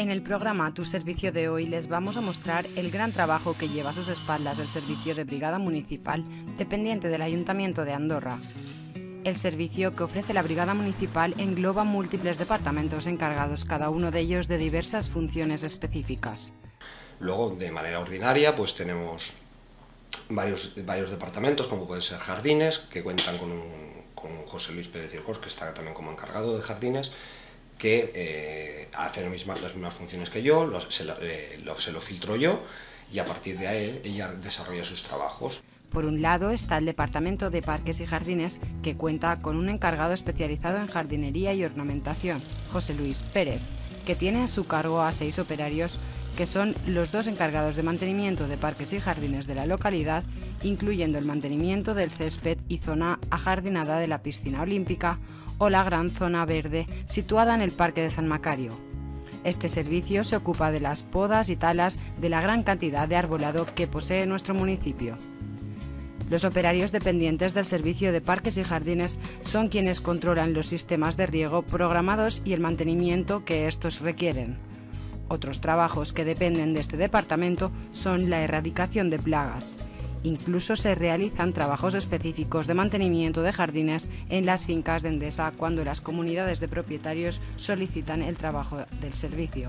En el programa Tu Servicio de hoy les vamos a mostrar el gran trabajo que lleva a sus espaldas el servicio de Brigada Municipal dependiente del Ayuntamiento de Andorra. El servicio que ofrece la Brigada Municipal engloba múltiples departamentos encargados cada uno de ellos de diversas funciones específicas. Luego, de manera ordinaria, pues tenemos varios departamentos, como pueden ser jardines, que cuentan con José Luis Pérez Circos, que está también como encargado de jardines, que hace las mismas funciones que yo, se lo filtro yo y a partir de ahí ella desarrolla sus trabajos. Por un lado está el Departamento de Parques y Jardines, que cuenta con un encargado especializado en jardinería y ornamentación, José Luis Pérez, que tiene a su cargo a 6 operarios, que son los 2 encargados de mantenimiento de parques y jardines de la localidad, incluyendo el mantenimiento del césped y zona ajardinada de la piscina olímpica o la gran zona verde situada en el Parque de San Macario. Este servicio se ocupa de las podas y talas de la gran cantidad de arbolado que posee nuestro municipio. Los operarios dependientes del servicio de parques y jardines son quienes controlan los sistemas de riego programados y el mantenimiento que estos requieren. Otros trabajos que dependen de este departamento son la erradicación de plagas. Incluso se realizan trabajos específicos de mantenimiento de jardines en las fincas de Endesa cuando las comunidades de propietarios solicitan el trabajo del servicio.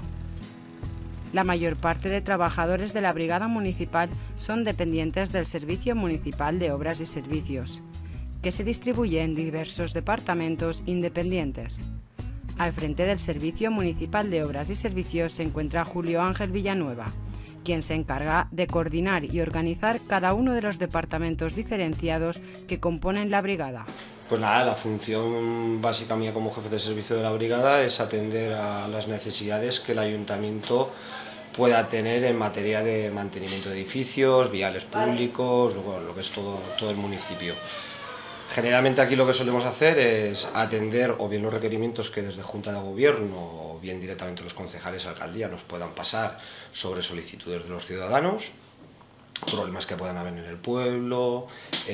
La mayor parte de trabajadores de la Brigada Municipal son dependientes del Servicio Municipal de Obras y Servicios, que se distribuye en diversos departamentos independientes. Al frente del Servicio Municipal de Obras y Servicios se encuentra Julio Ángel Villanueva, quien se encarga de coordinar y organizar cada uno de los departamentos diferenciados que componen la brigada. Pues nada, la función básica mía como jefe de servicio de la brigada es atender a las necesidades que el ayuntamiento pueda tener en materia de mantenimiento de edificios, viales públicos, lo que es todo el municipio. Generalmente aquí lo que solemos hacer es atender o bien los requerimientos que desde Junta de Gobierno o bien directamente los concejales de alcaldía nos puedan pasar sobre solicitudes de los ciudadanos, problemas que puedan haber en el pueblo,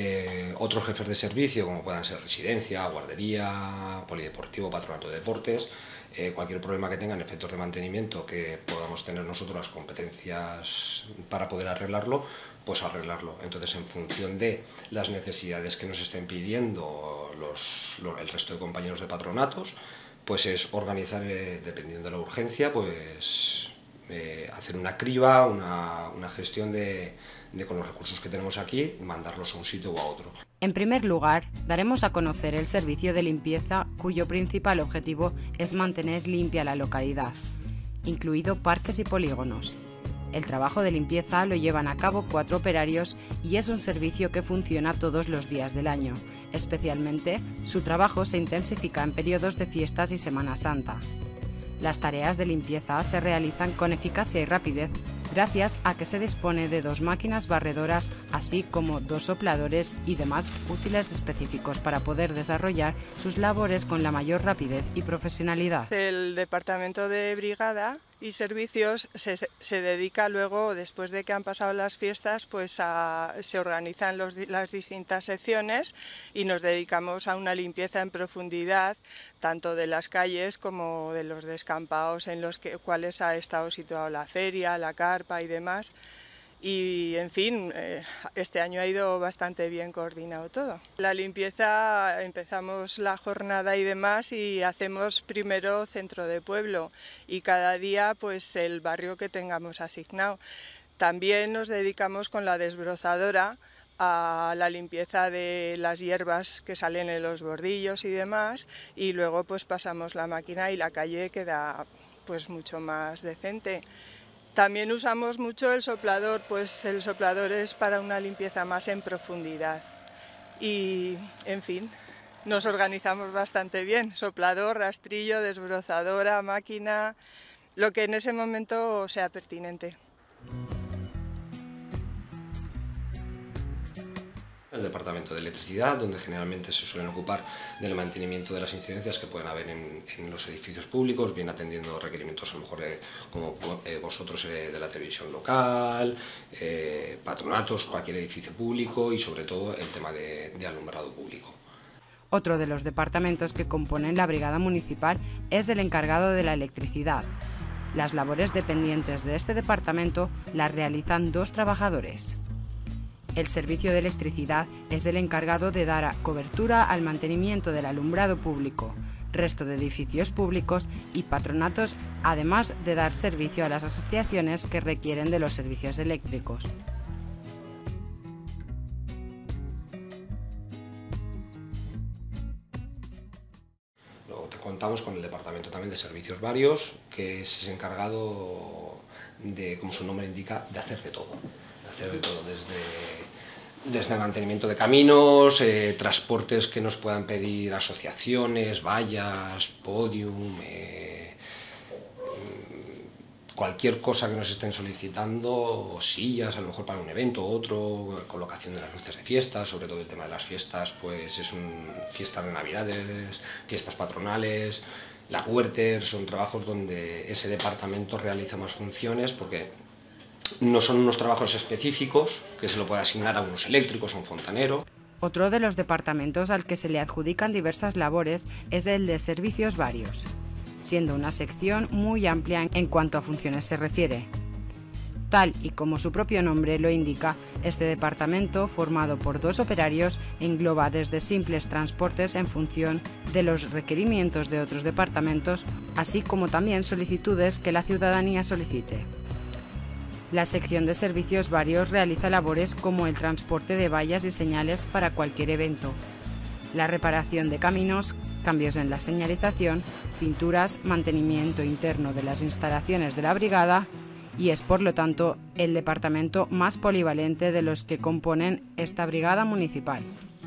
otros jefes de servicio como puedan ser residencia, guardería, polideportivo, patronato de deportes, cualquier problema que tengan efectos de mantenimiento que podamos tener nosotros las competencias para poder arreglarlo, pues arreglarlo. Entonces, en función de las necesidades que nos estén pidiendo el resto de compañeros de patronatos, pues es organizar, dependiendo de la urgencia, pues hacer una criba, una gestión con los recursos que tenemos aquí, mandarlos a un sitio o a otro. En primer lugar, daremos a conocer el servicio de limpieza, cuyo principal objetivo es mantener limpia la localidad, incluido parques y polígonos. El trabajo de limpieza lo llevan a cabo 4 operarios y es un servicio que funciona todos los días del año. Especialmente, su trabajo se intensifica en periodos de fiestas y Semana Santa. Las tareas de limpieza se realizan con eficacia y rapidez gracias a que se dispone de 2 máquinas barredoras, así como 2 sopladores y demás útiles específicos para poder desarrollar sus labores con la mayor rapidez y profesionalidad. El Departamento de Brigada y Servicios se dedica luego, después de que han pasado las fiestas, pues se organizan las distintas secciones y nos dedicamos a una limpieza en profundidad, tanto de las calles como de los descampados en los cuales ha estado situada la feria, la carpa y demás. Y, en fin, este año ha ido bastante bien coordinado todo. La limpieza, empezamos la jornada y demás y hacemos primero centro de pueblo y cada día pues el barrio que tengamos asignado. También nos dedicamos con la desbrozadora a la limpieza de las hierbas que salen en los bordillos y demás, y luego pues pasamos la máquina y la calle queda pues mucho más decente. También usamos mucho el soplador, pues el soplador es para una limpieza más en profundidad. Y, en fin, nos organizamos bastante bien. Soplador, rastrillo, desbrozadora, máquina, lo que en ese momento sea pertinente. El departamento de electricidad, donde generalmente se suelen ocupar del mantenimiento de las incidencias que pueden haber en los edificios públicos, bien atendiendo requerimientos a lo mejor como vosotros de la televisión local, patronatos, cualquier edificio público y sobre todo el tema de alumbrado público. Otro de los departamentos que componen la Brigada Municipal es el encargado de la electricidad. Las labores dependientes de este departamento las realizan 2 trabajadores. El servicio de electricidad es el encargado de dar cobertura al mantenimiento del alumbrado público, resto de edificios públicos y patronatos, además de dar servicio a las asociaciones que requieren de los servicios eléctricos. Contamos con el departamento también de servicios varios, que es encargado de, como su nombre indica, de hacer de todo. Desde mantenimiento de caminos, transportes que nos puedan pedir asociaciones, vallas, podium, cualquier cosa que nos estén solicitando, sillas, a lo mejor para un evento u otro, colocación de las luces de fiestas, sobre todo el tema de las fiestas, pues es fiestas de Navidades, fiestas patronales, la Huerter, son trabajos donde ese departamento realiza más funciones porque no son unos trabajos específicos que se lo puede asignar a unos eléctricos, a un fontanero. Otro de los departamentos al que se le adjudican diversas labores es el de servicios varios, siendo una sección muy amplia en cuanto a funciones se refiere. Tal y como su propio nombre lo indica, este departamento, formado por 2 operarios, engloba desde simples transportes en función de los requerimientos de otros departamentos, así como también solicitudes que la ciudadanía solicite. La sección de servicios varios realiza labores como el transporte de vallas y señales para cualquier evento, la reparación de caminos, cambios en la señalización, pinturas, mantenimiento interno de las instalaciones de la brigada y es, por lo tanto, el departamento más polivalente de los que componen esta brigada municipal.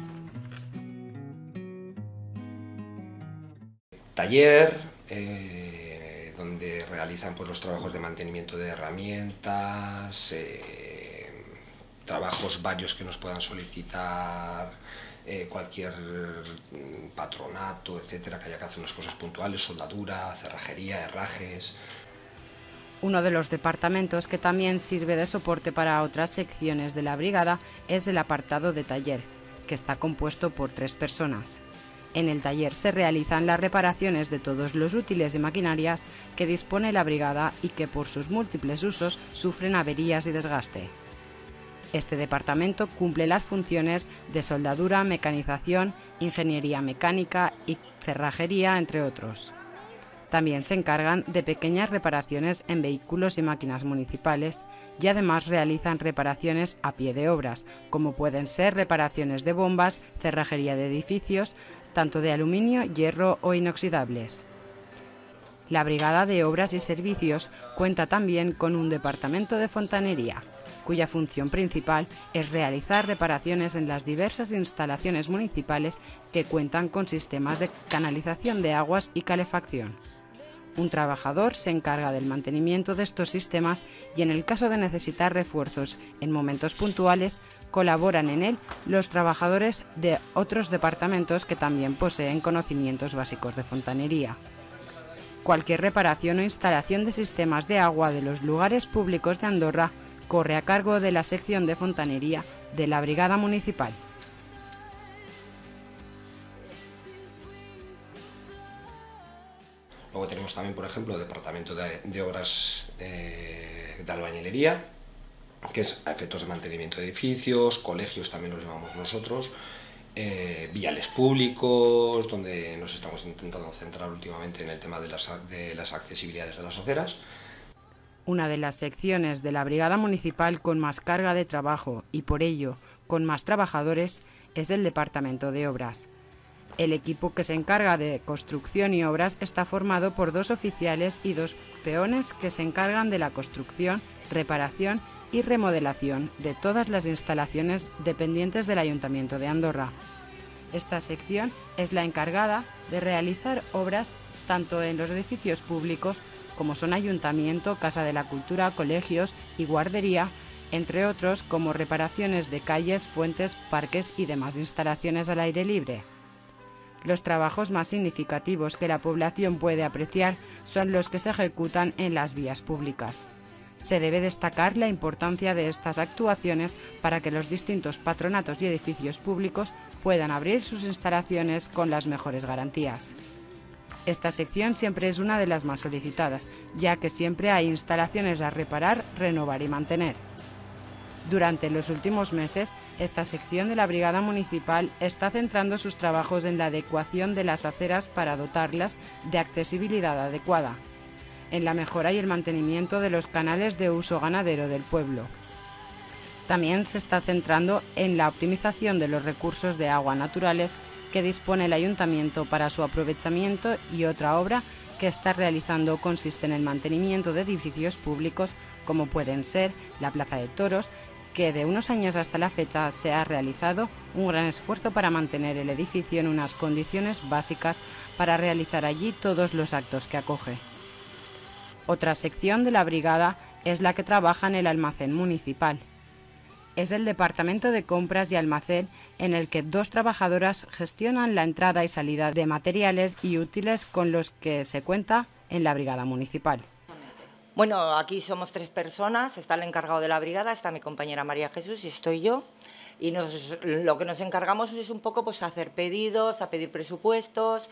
Taller, donde realizan pues, los trabajos de mantenimiento de herramientas, trabajos varios que nos puedan solicitar cualquier patronato, etcétera, que haya que hacer unas cosas puntuales, soldadura, cerrajería, herrajes. Uno de los departamentos que también sirve de soporte para otras secciones de la brigada es el apartado de taller, que está compuesto por 3 personas. En el taller se realizan las reparaciones de todos los útiles y maquinarias que dispone la brigada y que por sus múltiples usos sufren averías y desgaste. Este departamento cumple las funciones de soldadura, mecanización, ingeniería mecánica y cerrajería, entre otros. También se encargan de pequeñas reparaciones en vehículos y máquinas municipales y además realizan reparaciones a pie de obras, como pueden ser reparaciones de bombas, cerrajería de edificios, tanto de aluminio, hierro o inoxidables. La Brigada de Obras y Servicios cuenta también con un departamento de fontanería, cuya función principal es realizar reparaciones en las diversas instalaciones municipales que cuentan con sistemas de canalización de aguas y calefacción. Un trabajador se encarga del mantenimiento de estos sistemas y en el caso de necesitar refuerzos en momentos puntuales, colaboran en él los trabajadores de otros departamentos que también poseen conocimientos básicos de fontanería. Cualquier reparación o instalación de sistemas de agua de los lugares públicos de Andorra corre a cargo de la sección de fontanería de la Brigada Municipal. Luego tenemos también, por ejemplo, el departamento de obras de albañilería, que es a efectos de mantenimiento de edificios, colegios también los llamamos nosotros, viales públicos, donde nos estamos intentando centrar últimamente en el tema de las accesibilidades de las aceras. Una de las secciones de la Brigada Municipal con más carga de trabajo y por ello con más trabajadores es el Departamento de Obras. El equipo que se encarga de construcción y obras está formado por 2 oficiales y 2 peones que se encargan de la construcción, reparación y remodelación de todas las instalaciones dependientes del Ayuntamiento de Andorra. Esta sección es la encargada de realizar obras tanto en los edificios públicos como son Ayuntamiento, Casa de la Cultura, colegios y guardería, entre otros como reparaciones de calles, puentes, parques y demás instalaciones al aire libre. Los trabajos más significativos que la población puede apreciar son los que se ejecutan en las vías públicas. Se debe destacar la importancia de estas actuaciones para que los distintos patronatos y edificios públicos puedan abrir sus instalaciones con las mejores garantías. Esta sección siempre es una de las más solicitadas, ya que siempre hay instalaciones a reparar, renovar y mantener. Durante los últimos meses, esta sección de la Brigada Municipal está centrando sus trabajos en la adecuación de las aceras para dotarlas de accesibilidad adecuada, en la mejora y el mantenimiento de los canales de uso ganadero del pueblo. También se está centrando en la optimización de los recursos de agua naturales que dispone el Ayuntamiento para su aprovechamiento, y otra obra que está realizando consiste en el mantenimiento de edificios públicos como pueden ser la Plaza de Toros, que de unos años hasta la fecha se ha realizado un gran esfuerzo para mantener el edificio en unas condiciones básicas para realizar allí todos los actos que acoge. Otra sección de la brigada es la que trabaja en el almacén municipal. Es el departamento de compras y almacén en el que 2 trabajadoras gestionan la entrada y salida de materiales y útiles con los que se cuenta en la brigada municipal. Bueno, aquí somos 3 personas, está el encargado de la brigada, está mi compañera María Jesús y estoy yo. Y lo que nos encargamos es un poco pues hacer pedidos, a pedir presupuestos,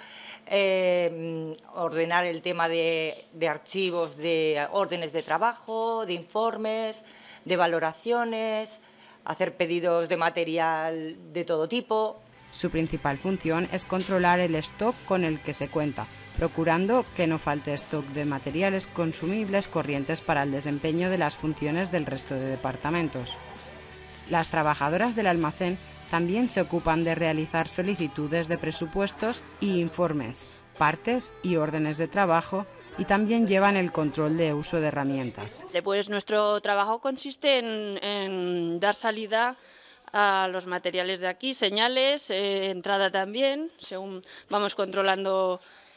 ordenar el tema de archivos, de órdenes de trabajo, de informes, de valoraciones, hacer pedidos de material de todo tipo. Su principal función es controlar el stock con el que se cuenta, procurando que no falte stock de materiales consumibles corrientes para el desempeño de las funciones del resto de departamentos. Las trabajadoras del almacén también se ocupan de realizar solicitudes de presupuestos y informes, partes y órdenes de trabajo, y también llevan el control de uso de herramientas. Pues nuestro trabajo consiste en dar salida a los materiales de aquí, señales, entrada también, según vamos controlando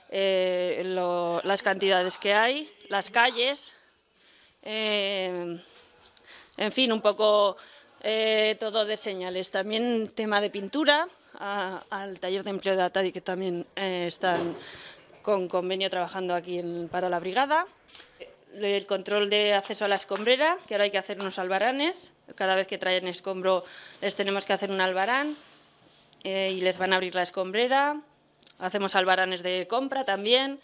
las cantidades que hay, las calles, en fin, un poco todo de señales. También tema de pintura, al taller de empleo de Atadi, que también están con convenio trabajando aquí para la brigada. El control de acceso a la escombrera, que ahora hay que hacer unos albaranes. Cada vez que traen escombro les tenemos que hacer un albarán y les van a abrir la escombrera. Hacemos albaranes de compra también.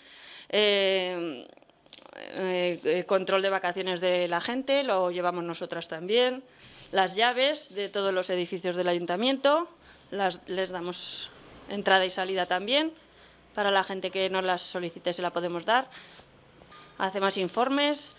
Control de vacaciones de la gente, lo llevamos nosotras también. Las llaves de todos los edificios del ayuntamiento, les damos entrada y salida también. Para la gente que nos las solicite se la podemos dar. Hacemos informes,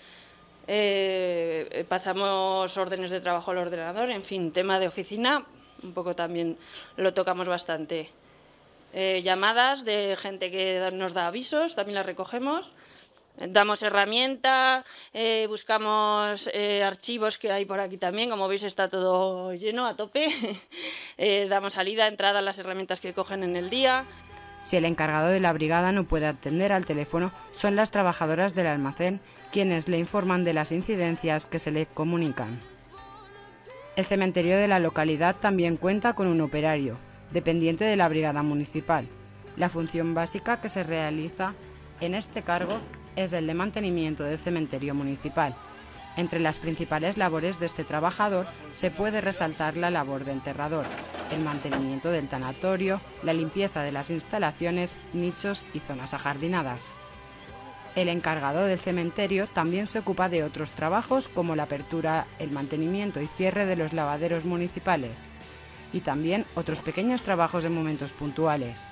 pasamos órdenes de trabajo al ordenador, en fin, tema de oficina, un poco también lo tocamos bastante. Llamadas de gente que nos da avisos, también las recogemos. Damos herramienta, buscamos archivos que hay por aquí también, como veis está todo lleno, a tope. Damos salida, entrada a las herramientas que cogen en el día. Si el encargado de la brigada no puede atender al teléfono, son las trabajadoras del almacén quienes le informan de las incidencias que se le comunican. El cementerio de la localidad también cuenta con un operario, dependiente de la brigada municipal. La función básica que se realiza en este cargo es el de mantenimiento del cementerio municipal. Entre las principales labores de este trabajador se puede resaltar la labor de enterrador, el mantenimiento del tanatorio, la limpieza de las instalaciones, nichos y zonas ajardinadas. El encargado del cementerio también se ocupa de otros trabajos como la apertura, el mantenimiento y cierre de los lavaderos municipales y también otros pequeños trabajos en momentos puntuales.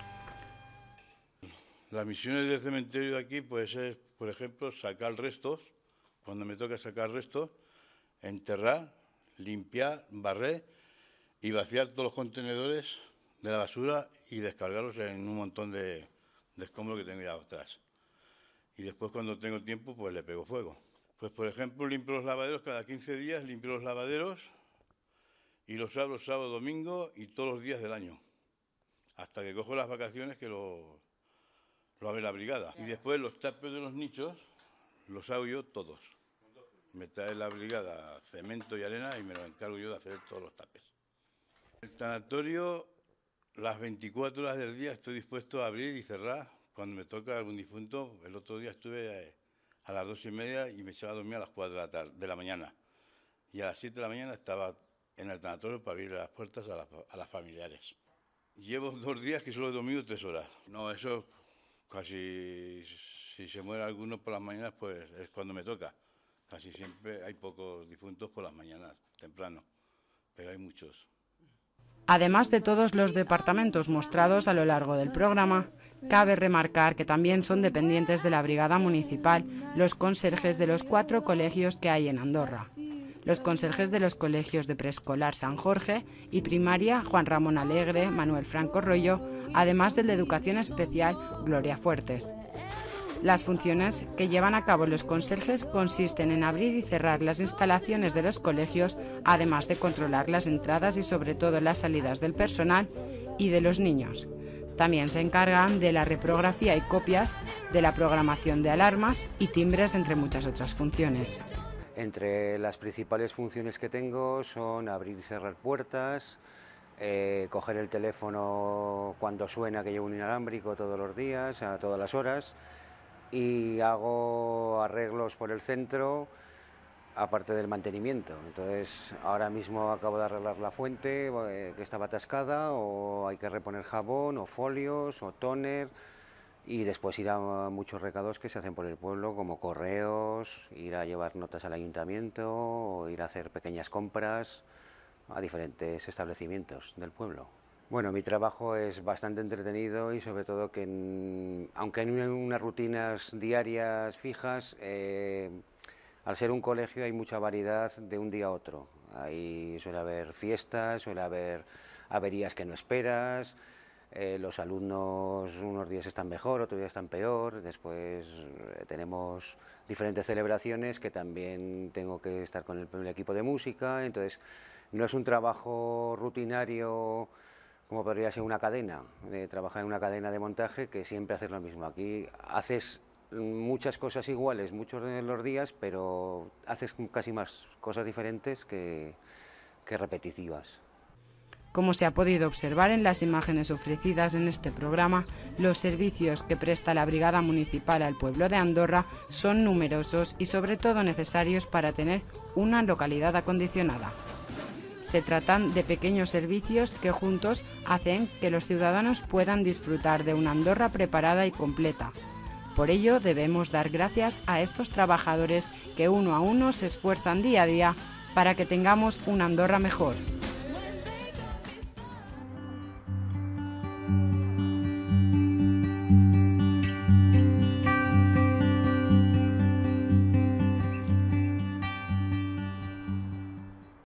Las misiones del cementerio de aquí pues es, por ejemplo, sacar restos. Cuando me toca sacar restos, enterrar, limpiar, barrer y vaciar todos los contenedores de la basura y descargarlos en un montón de escombros que tengo ya atrás. Y después, cuando tengo tiempo, pues le pego fuego. Pues, por ejemplo, limpio los lavaderos cada 15 días, limpio los lavaderos y los abro sábado, domingo y todos los días del año. Hasta que cojo las vacaciones que lo abre la brigada. Y después los tapes de los nichos los hago yo todos. Me trae la brigada cemento y arena y me lo encargo yo de hacer todos los tapes. El tanatorio, las 24 horas del día estoy dispuesto a abrir y cerrar. Cuando me toca algún difunto, el otro día estuve a las 2:30 y me echaba a dormir a las 4 de la mañana. Y a las 7 de la mañana estaba en el tanatorio para abrir las puertas a las familiares. Llevo 2 días que solo he dormido 3 horas. No, eso Casi si se muere alguno por las mañanas, pues es cuando me toca. Casi siempre hay pocos difuntos por las mañanas, temprano, pero hay muchos. Además de todos los departamentos mostrados a lo largo del programa, cabe remarcar que también son dependientes de la Brigada Municipal los conserjes de los 4 colegios que hay en Andorra. Los conserjes de los colegios de preescolar San Jorge y primaria Juan Ramón Alegre, Manuel Franco Rollo, además del de educación especial Gloria Fuertes. Las funciones que llevan a cabo los conserjes consisten en abrir y cerrar las instalaciones de los colegios, además de controlar las entradas y sobre todo las salidas del personal y de los niños. También se encargan de la reprografía y copias, de la programación de alarmas y timbres, entre muchas otras funciones. Entre las principales funciones que tengo son abrir y cerrar puertas, coger el teléfono cuando suena, que llevo un inalámbrico todos los días, a todas las horas, y hago arreglos por el centro, aparte del mantenimiento. Entonces, ahora mismo acabo de arreglar la fuente que estaba atascada, o hay que reponer jabón, o folios, o tóner, y después ir a muchos recados que se hacen por el pueblo, como correos, ir a llevar notas al ayuntamiento, o ir a hacer pequeñas compras a diferentes establecimientos del pueblo. Bueno, mi trabajo es bastante entretenido y sobre todo que, aunque hay unas rutinas diarias fijas, al ser un colegio hay mucha variedad de un día a otro. Ahí suele haber fiestas, suele haber averías que no esperas, los alumnos unos días están mejor, otros días están peor, después tenemos diferentes celebraciones que también tengo que estar con el equipo de música, entonces no es un trabajo rutinario como podría ser una cadena, trabajar en una cadena de montaje que siempre haces lo mismo. Aquí haces muchas cosas iguales muchos de los días, pero haces casi más cosas diferentes que repetitivas. Como se ha podido observar en las imágenes ofrecidas en este programa, los servicios que presta la Brigada Municipal al pueblo de Andorra son numerosos y sobre todo necesarios para tener una localidad acondicionada. Se tratan de pequeños servicios que juntos hacen que los ciudadanos puedan disfrutar de una Andorra preparada y completa. Por ello debemos dar gracias a estos trabajadores que uno a uno se esfuerzan día a día para que tengamos una Andorra mejor.